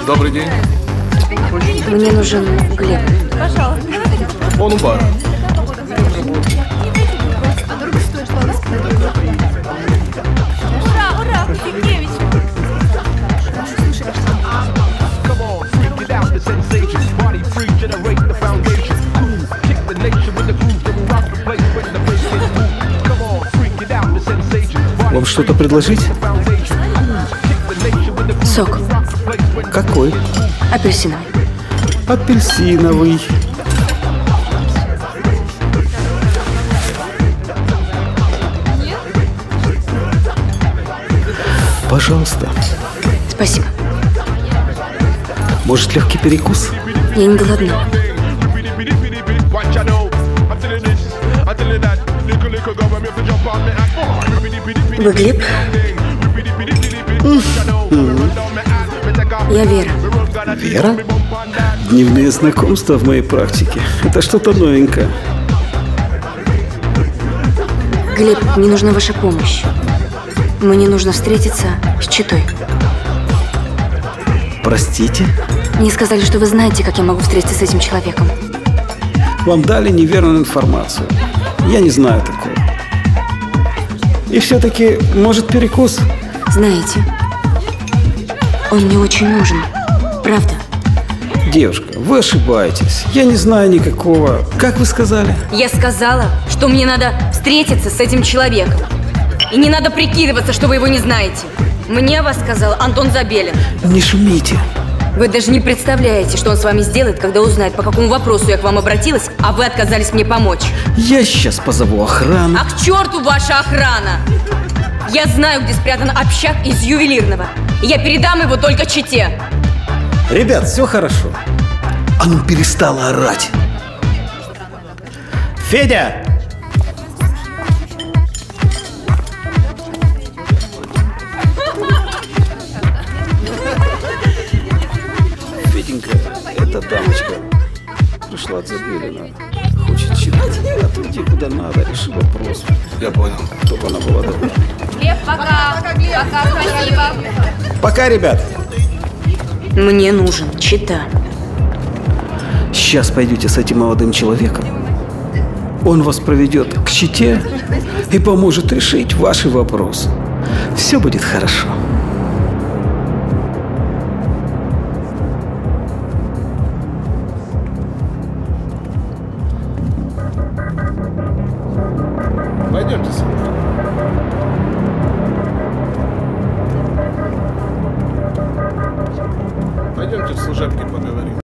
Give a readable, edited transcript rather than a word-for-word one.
Добрый день. Мне нужен Глеб. Он у бара. Ура, Петикевич! Вам что-то предложить? Сок. Какой? Апельсиновый. Апельсиновый. Пожалуйста. Спасибо. Может, легкий перекус? Я не голодна. Вы Глеб? Я Вера. Вера? Дневные знакомства в моей практике. Это что-то новенькое. Глеб, мне нужна ваша помощь. Мне нужно встретиться с Читой. Простите? Мне сказали, что вы знаете, как я могу встретиться с этим человеком. Вам дали неверную информацию. Я не знаю такого. И все-таки, может, перекус? Знаете, он мне очень нужен. Правда? Девушка, вы ошибаетесь. Я не знаю никакого... Как вы сказали? Я сказала, что мне надо встретиться с этим человеком. И не надо прикидываться, что вы его не знаете. Мне о вас сказал Антон Забелин. Не шумите. Вы даже не представляете, что он с вами сделает, когда узнает, по какому вопросу я к вам обратилась, а вы отказались мне помочь. Я сейчас позову охрану. А к черту ваша охрана! Я знаю, где спрятан общак из ювелирного. И я передам его только Чите. Ребят, все хорошо. А ну перестала орать. Федя! Феденька, эта дамочка пришла от Забелина. Хочет читать. Отойди куда надо, реши вопрос. Я понял. Чтобы она была добра. Глеб, пока. Пока, спасибо. Пока, ребят. Мне нужен Чита. Сейчас пойдете с этим молодым человеком. Он вас проведет к Чите и поможет решить ваши вопросы. Все будет хорошо. Пойдемте со мной. Пойдемте в служебке поговорим.